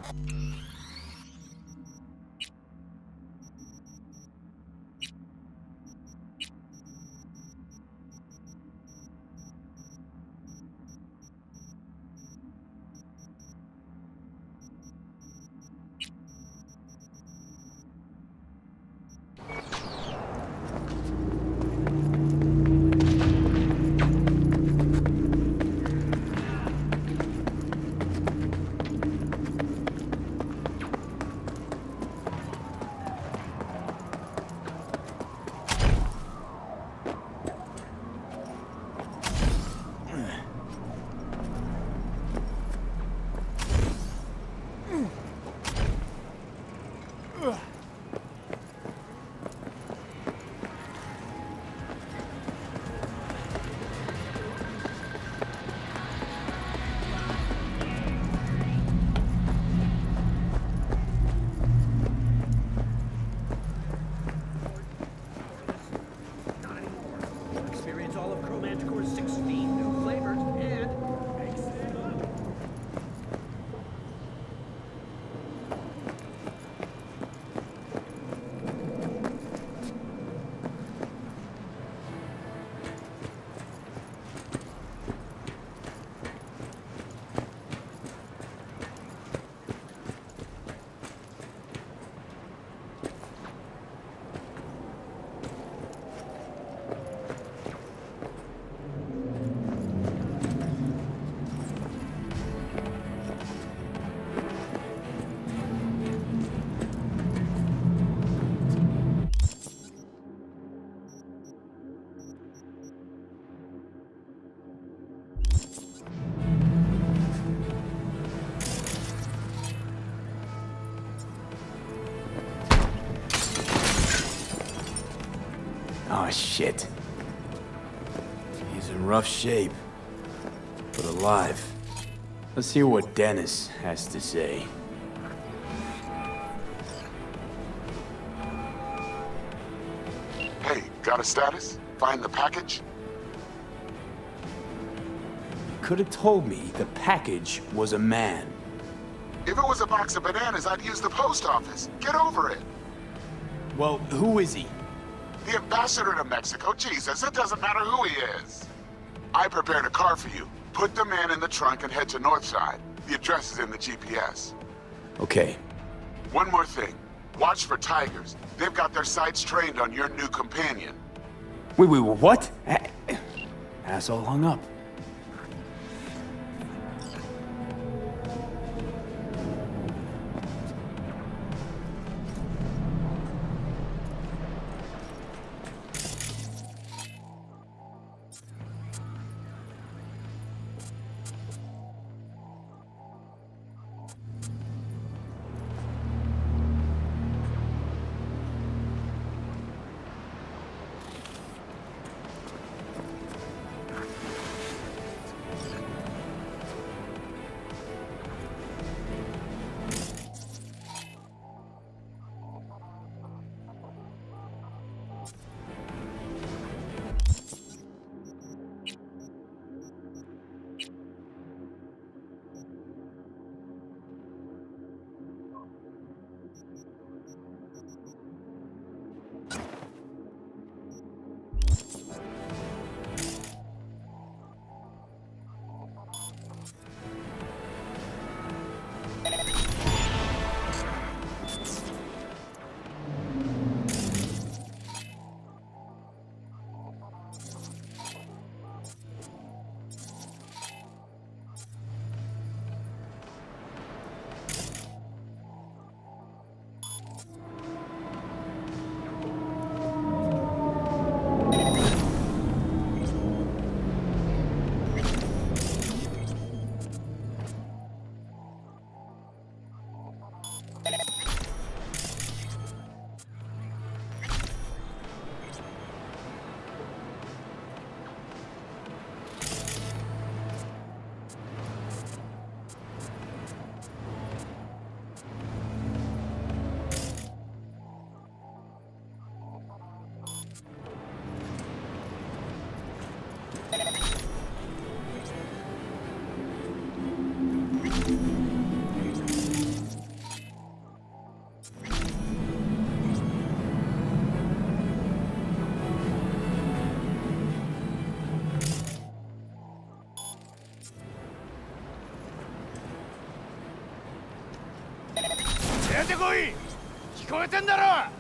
Oh, shit. He's in rough shape, but alive. Let's hear what Dennis has to say. Hey, got a status? Find the package? Could have told me the package was a man. If it was a box of bananas, I'd use the post office. Get over it. Well, who is he? The ambassador to Mexico. Jesus, it doesn't matter who he is. I prepared a car for you. Put the man in the trunk and head to Northside. The address is in the GPS. Okay. One more thing. Watch for tigers. They've got their sights trained on your new companion. Wait, what? Asshole hung up. てこい。聞こえてんだろ。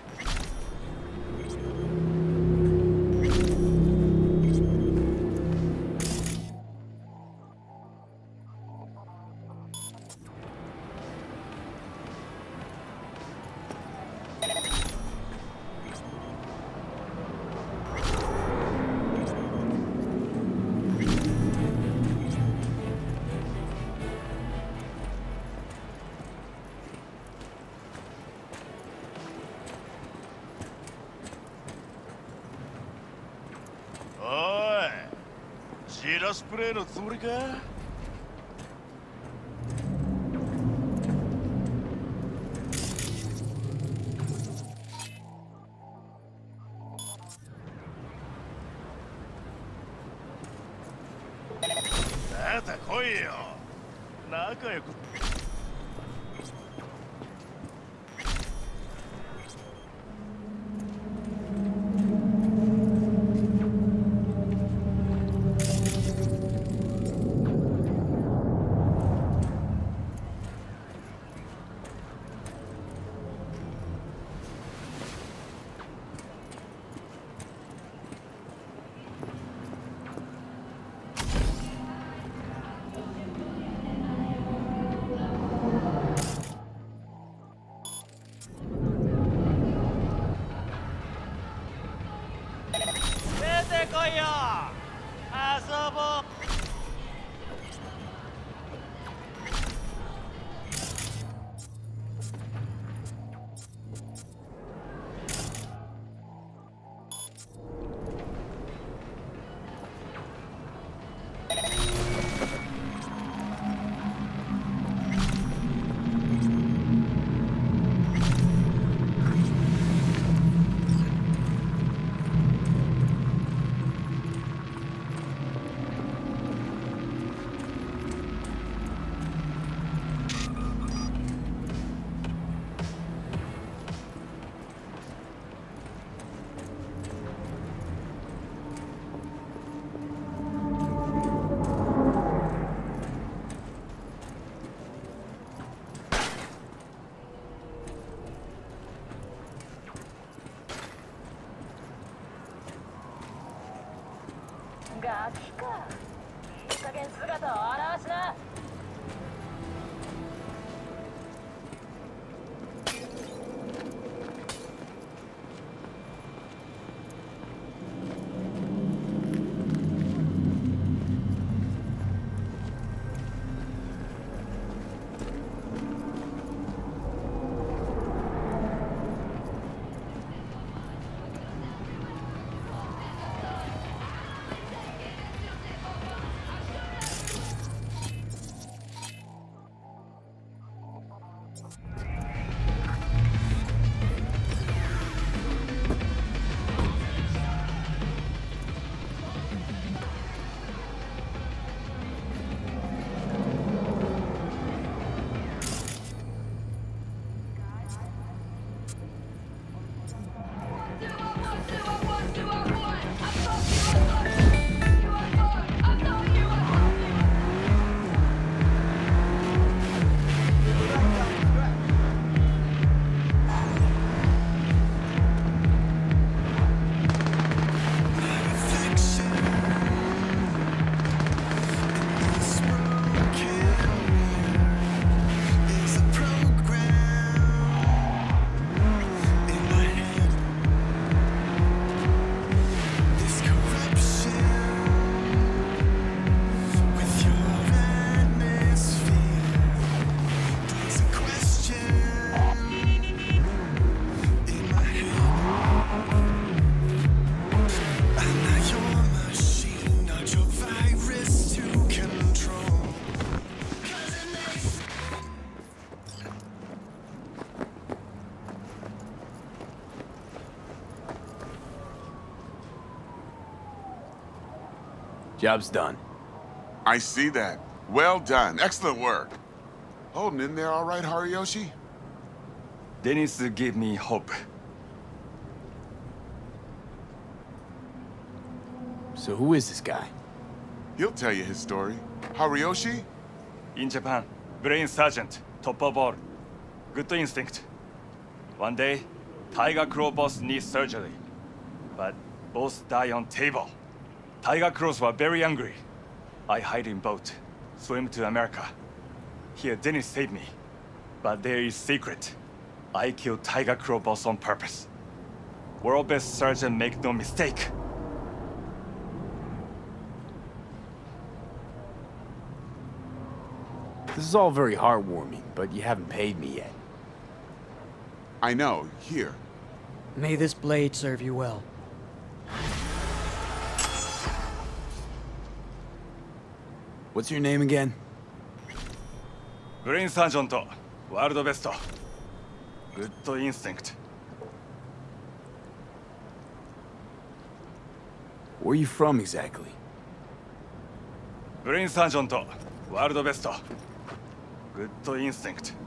ジラスプレーのつもりか。さあ来いよ。仲良く。 ガキか。いい加減姿を現しな。 Job's done. I see that. Well done. Excellent work. Holding in there all right, Hariyoshi? Dennis gave me hope. So who is this guy? He'll tell you his story. Hariyoshi? In Japan, Brain Sergeant, top of all. Good instinct. One day, Tiger Claw boss needs surgery. But both die on table. Tiger Claws were very angry. I hide in boat, swim to America. Here Dennis saved me. But there is secret. I killed Tiger Claw boss on purpose. World best surgeon, make no mistake. This is all very heartwarming, but you haven't paid me yet. I know. Here. May this blade serve you well. What's your name again? Green Sergeant, World Best. Good instinct. Where are you from exactly? Green Sergeant, World Best. Good instinct.